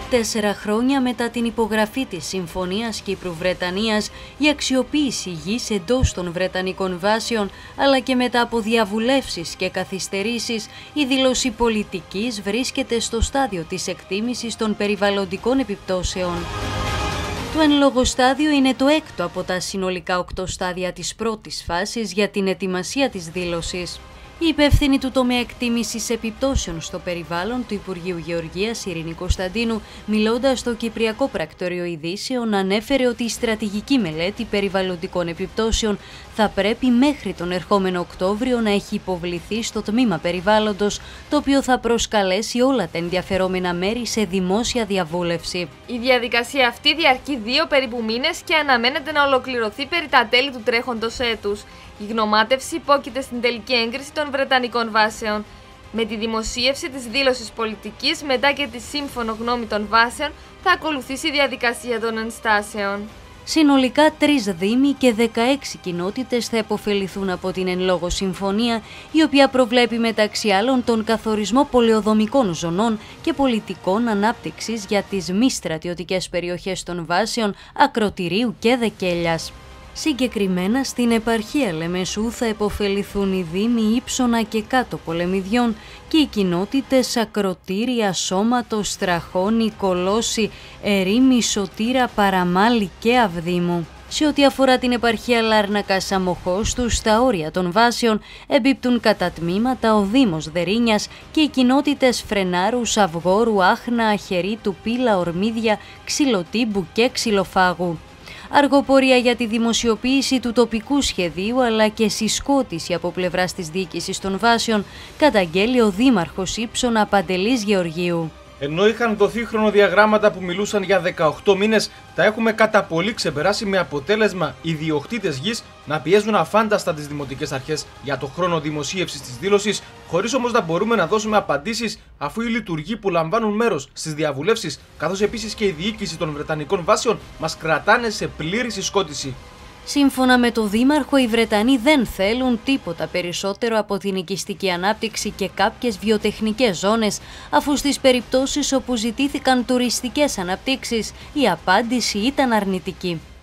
4 χρόνια μετά την υπογραφή της Συμφωνίας Κύπρου-Βρετανίας, η αξιοποίηση γης εντός των Βρετανικών βάσεων, αλλά και μετά από διαβουλεύσεις και καθυστερήσεις, η δήλωση πολιτικής βρίσκεται στο στάδιο της εκτίμησης των περιβαλλοντικών επιπτώσεων. Το εν λόγω στάδιο είναι το έκτο από τα συνολικά 8 στάδια της πρώτης φάσης για την ετοιμασία της δήλωσης. Η υπεύθυνη του τομέα εκτίμησης επιπτώσεων στο περιβάλλον του Υπουργείου Γεωργίας, Ειρήνη Κωνσταντίνου, μιλώντας στο Κυπριακό Πρακτορείο Ειδήσεων, ανέφερε ότι η στρατηγική μελέτη περιβαλλοντικών επιπτώσεων θα πρέπει μέχρι τον ερχόμενο Οκτώβριο να έχει υποβληθεί στο τμήμα περιβάλλοντος, το οποίο θα προσκαλέσει όλα τα ενδιαφερόμενα μέρη σε δημόσια διαβούλευση. Η διαδικασία αυτή διαρκεί 2 περίπου μήνες και αναμένεται να ολοκληρωθεί περί τα τέλη του τρέχοντος έτους. Η γνωμάτευση υπόκειται στην τελική έγκριση των Βρετανικών βάσεων. Με τη δημοσίευση της δήλωσης πολιτικής μετά και τη σύμφωνο γνώμη των βάσεων θα ακολουθήσει η διαδικασία των ενστάσεων. Συνολικά 3 δήμοι και 16 κοινότητες θα επωφεληθούν από την εν λόγω συμφωνία, η οποία προβλέπει μεταξύ άλλων τον καθορισμό πολεοδομικών ζωνών και πολιτικών ανάπτυξης για τις μη στρατιωτικές περιοχές των βάσεων Ακροτηρίου και Δεκέλιας. Συγκεκριμένα στην επαρχία Λεμεσού θα επωφεληθούν οι δήμοι Ήψωνα και Κάτω Πολεμιδιών και οι κοινότητες Ακροτήρια, Σώματο, Στραχώνη, Κολώση, Ερήμη, Σωτήρα, Παραμάλη και Αυδήμου. Σε ό,τι αφορά την επαρχία Λάρνακα Σαμοχώστου, στα όρια των βάσεων εμπίπτουν κατά τμήματα ο Δήμος Δερίνιας και οι κοινότητες Φρενάρου, Αυγόρου, Άχνα, Αχερίτου, Πύλα, Ορμίδια, Ξυλοτύμπου και Ξυλοφάγου. Αργοπορία για τη δημοσιοποίηση του τοπικού σχεδίου αλλά και συσκότηση από πλευράς της διοίκησης των βάσεων, καταγγέλει ο Δήμαρχος Ήψωνα Παντελής Γεωργίου. Ενώ είχαν δοθεί χρονοδιαγράμματα που μιλούσαν για 18 μήνες, τα έχουμε κατά πολύ ξεπεράσει, με αποτέλεσμα οι ιδιοκτήτες γης να πιέζουν αφάνταστα τις δημοτικές αρχές για το χρόνο δημοσίευσης της δήλωσης, χωρίς όμως να μπορούμε να δώσουμε απαντήσεις, αφού οι λειτουργοί που λαμβάνουν μέρος στις διαβουλεύσεις, καθώς επίσης και η διοίκηση των Βρετανικών βάσεων, μας κρατάνε σε πλήρη συσκότηση. Σύμφωνα με το Δήμαρχο, οι Βρετανοί δεν θέλουν τίποτα περισσότερο από την οικιστική ανάπτυξη και κάποιες βιοτεχνικές ζώνες, αφού στις περιπτώσεις όπου ζητήθηκαν τουριστικές αναπτύξεις, η απάντηση ήταν αρνητική.